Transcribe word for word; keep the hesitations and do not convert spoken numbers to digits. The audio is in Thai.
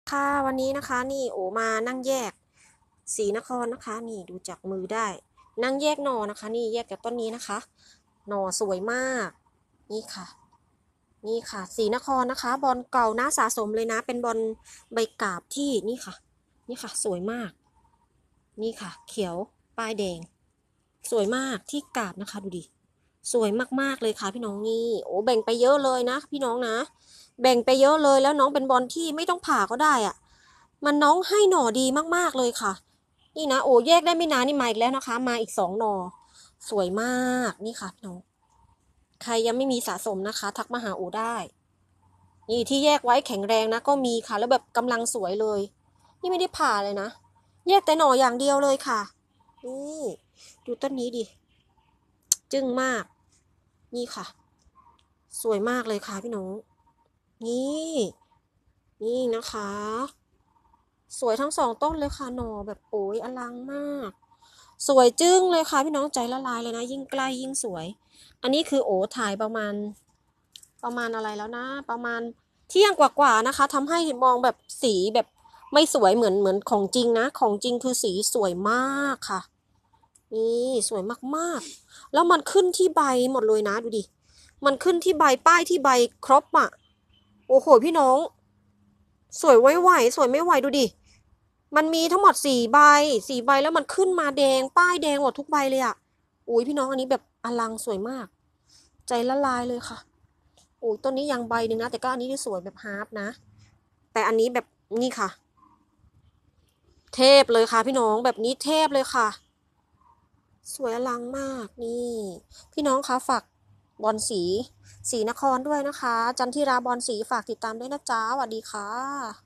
ค่ะวันนี้นะคะนี่โอมานั่งแยกสีนครนะคะนี่ดูจากมือได้นั่งแยกหน่อนะคะนี่แยกจากต้นนี้นะคะหน่อสวยมากนี่ค่ะนี่ค่ะสีนครนะคะบอลเก่าน่าสะสมเลยนะเป็นบอลใบกาบที่นี่ค่ะนี่ค่ะสวยมากนี่ค่ะเขียวป้ายแดงสวยมากที่กาบนะคะดูดิสวยมากๆเลยค่ะพี่น้องนี่โอ้แบ่งไปเยอะเลยนะพี่น้องนะแบ่งไปเยอะเลยแล้วน้องเป็นบอลที่ไม่ต้องผ่าก็ได้อะ มันน้องให้หน่อดีมากๆเลยค่ะนี่นะโอ้แยกได้ไม่นานนี่มาอีกแล้วนะคะมาอีกสองหน่อสวยมากนี่ค่ะพี่น้องใครยังไม่มีสะสมนะคะทักมาหาโอได้นี่ที่แยกไว้แข็งแรงนะก็มีค่ะแล้วแบบกำลังสวยเลยนี่ไม่ได้ผ่าเลยนะแยกแต่หน่ออย่างเดียวเลยค่ะนี่ดูต้นนี้ดิจึ้งมากนี่ค่ะสวยมากเลยค่ะพี่น้องนี่นี่นะคะสวยทั้งสองต้นเลยค่ะหน่อแบบโอ้ยอลังมากสวยจึ้งเลยค่ะพี่น้องใจละลายเลยนะยิ่งใกล้ยิ่งสวยอันนี้คือโอ้ถ่ายประมาณประมาณอะไรแล้วนะประมาณเที่ยงกว่าๆนะคะทำให้มองแบบสีแบบไม่สวยเหมือนเหมือนของจริงนะของจริงคือสีสวยมากค่ะนี่สวยมากๆแล้วมันขึ้นที่ใบหมดเลยนะดูดิมันขึ้นที่ใบป้ายที่ใบครบอ่ะโอ้โหพี่น้องสวยไว้ไหวสวยไม่ไหวดูดิ มันมีทั้งหมดสี่ใบสี่ใบแล้วมันขึ้นมาแดงป้ายแดงหมดทุกใบเลยอ่ะอุ้ยพี่น้องอันนี้แบบอลังสวยมากใจละลายเลยค่ะอุ้ยต้นนี้ยังใบหนึ่งนะแต่ก็อันนี้ที่สวยแบบฮาร์ปนะแต่อันนี้แบบนี่ค่ะเทพเลยค่ะพี่น้องแบบนี้เทพเลยค่ะสวยอลังมากนี่พี่น้องคะฝากบอลสีสีนครด้วยนะคะจันทิราบอลสีฝากติดตามด้วยนะจ๊ะสวัสดีค่ะ